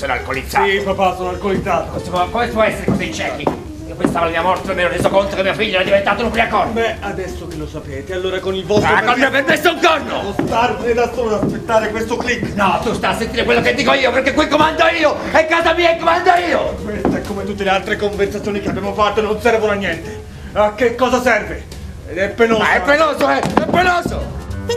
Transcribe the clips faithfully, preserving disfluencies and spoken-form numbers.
sono alcolizzato. Sì, papà, sono alcolizzato. Come si può, come si può essere così ciechi? Io pensavo alla mia morte e mi ero reso conto che mio figlio era diventato un ubriacone. Beh, adesso che lo sapete, allora con il vostro... Ah, col mio permesso un corno! Non starne da solo ad aspettare questo click. No, tu stai a sentire quello che dico io, perché qui comando io! È casa mia e comando io! Questa è come tutte le altre conversazioni che abbiamo fatto, non servono a niente. A che cosa serve? Ed è penoso. Ma è penoso, eh! È penoso!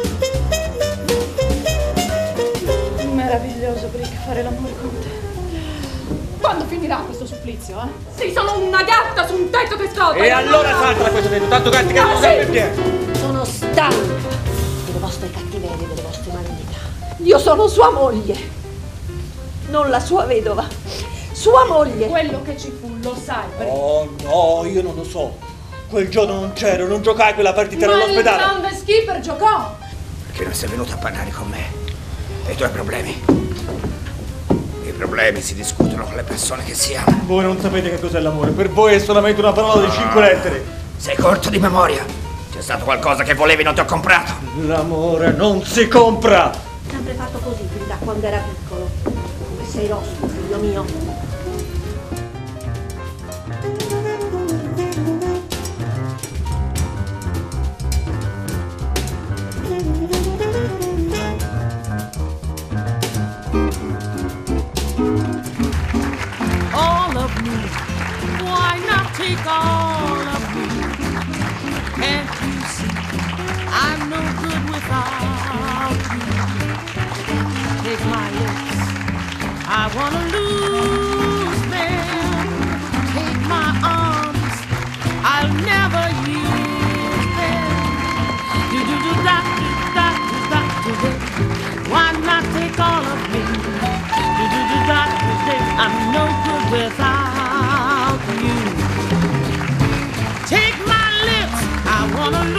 Meraviglioso, Brick, fare l'amore con te. Quando finirà questo supplizio, eh? Sei solo una gatta su un tetto che scotta! E allora salta da questo tetto, tanto gatti che non sì. sempre piede. Sono stanca delle vostre cattiverie, delle vostre malignità. Io sono sua moglie, non la sua vedova. Sua moglie. Quello che ci fu, lo sai, Brick. Oh no, io non lo so. Quel giorno non c'ero, non giocai quella partita all'ospedale. Ma il grande skipper giocò. Perché non sei venuto a parlare con me dei tuoi problemi? I problemi si discutono con le persone che si amano. Voi non sapete che cos'è l'amore, per voi è solamente una parola di cinque lettere. Sei corto di memoria. C'è stato qualcosa che volevi e non ti ho comprato. L'amore non si compra. Sempre fatto così fin da quando era piccolo. Come sei rospo, figlio mio. All of me, why not take all of me? Can't you see I'm no good without you? Take my lips, I wanna lose them. Take my arms, I'll never use them. Do do do da do da do da do da. Why not take all of me? Do do do da do da. I'm no good without you. Take my lips, I wanna lose